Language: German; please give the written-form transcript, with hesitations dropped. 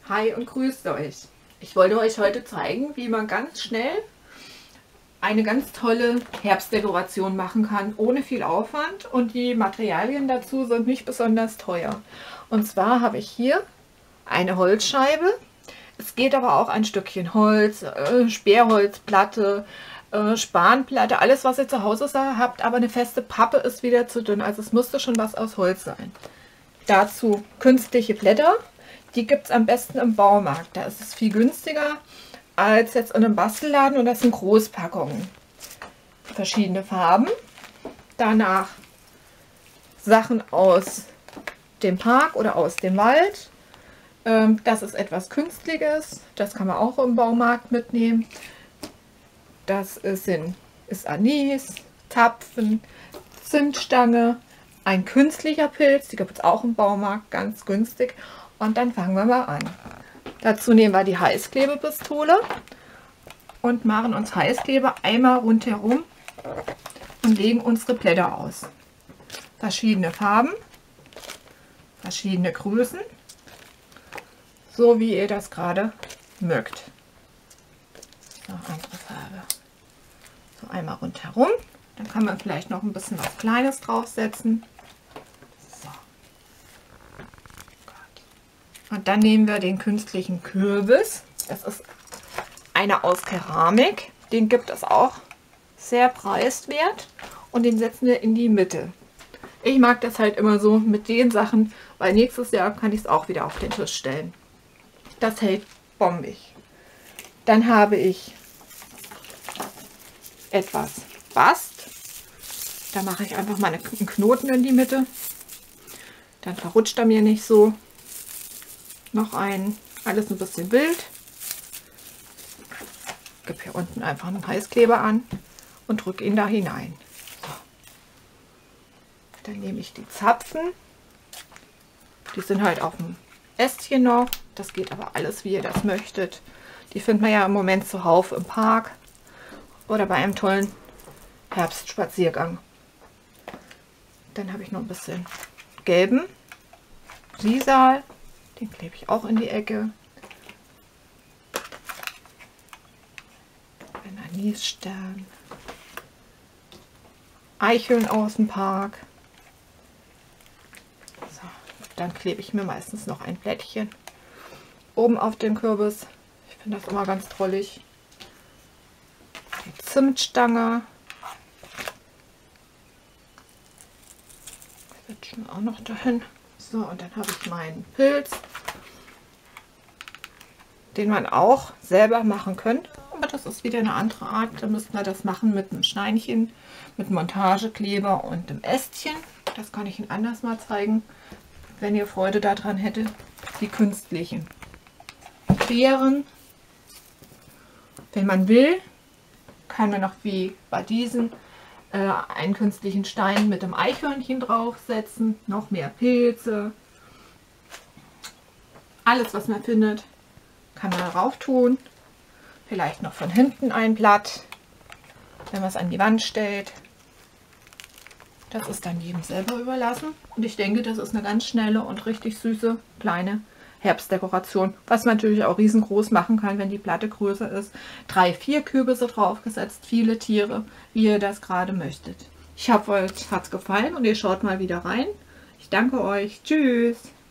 Hi und grüßt euch. Ich wollte euch heute zeigen, wie man ganz schnell eine ganz tolle Herbstdekoration machen kann, ohne viel Aufwand, und die Materialien dazu sind nicht besonders teuer. Und zwar habe ich hier eine Holzscheibe. Es geht aber auch ein Stückchen Holz, Sperrholzplatte, Spanplatte, alles was ihr zu Hause habt, aber eine feste Pappe ist wieder zu dünn, also es musste schon was aus Holz sein. Dazu künstliche Blätter, die gibt es am besten im Baumarkt, da ist es viel günstiger als jetzt in einem Bastelladen, und das sind Großpackungen. Verschiedene Farben, danach Sachen aus dem Park oder aus dem Wald. Das ist etwas Künstliches, das kann man auch im Baumarkt mitnehmen. Das ist Anis, Zapfen, Zimtstange, ein künstlicher Pilz, die gibt es auch im Baumarkt, ganz günstig. Und dann fangen wir mal an. Dazu nehmen wir die Heißklebepistole und machen uns Heißkleber einmal rundherum und legen unsere Blätter aus. Verschiedene Farben, verschiedene Größen, so wie ihr das gerade mögt. Noch andere Farbe. So einmal rundherum. Dann kann man vielleicht noch ein bisschen was Kleines draufsetzen. So. Und dann nehmen wir den künstlichen Kürbis. Das ist einer aus Keramik. Den gibt es auch sehr preiswert. Und den setzen wir in die Mitte. Ich mag das halt immer so mit den Sachen, weil nächstes Jahr kann ich es auch wieder auf den Tisch stellen. Das hält bombig. Dann habe ich etwas Bast. Da mache ich einfach mal einen Knoten in die Mitte. Dann verrutscht er mir nicht so. Noch einen, alles ein bisschen wild. Ich gebe hier unten einfach einen Heißkleber an und drücke ihn da hinein. So. Dann nehme ich die Zapfen. Die sind halt auf dem Ästchen noch. Das geht aber alles, wie ihr das möchtet. Die findet man ja im Moment zuhauf im Park oder bei einem tollen Herbstspaziergang. Dann habe ich noch ein bisschen gelben Sisal. Den klebe ich auch in die Ecke. Ein Anisstern. Eicheln aus dem Park. So, dann klebe ich mir meistens noch ein Blättchen oben auf den Kürbis. Ich finde das immer ganz drollig. Die Zimtstange. Das wird schon auch noch dahin. So, und dann habe ich meinen Pilz, den man auch selber machen könnte. Aber das ist wieder eine andere Art. Da müssten wir das machen mit einem Steinchen, mit Montagekleber und einem Ästchen. Das kann ich Ihnen anders mal zeigen, wenn ihr Freude daran hättet. Die künstlichen Beeren. Wenn man will, kann man noch wie bei diesen einen künstlichen Stein mit einem Eichhörnchen draufsetzen. Noch mehr Pilze. Alles, was man findet, kann man drauf tun. Vielleicht noch von hinten ein Blatt, wenn man es an die Wand stellt. Das ist dann jedem selber überlassen. Und ich denke, das ist eine ganz schnelle und richtig süße kleine Herbstdekoration, was man natürlich auch riesengroß machen kann, wenn die Platte größer ist. 3, 4 Kürbisse draufgesetzt, viele Tiere, wie ihr das gerade möchtet. Ich hoffe, euch hat es gefallen und ihr schaut mal wieder rein. Ich danke euch. Tschüss!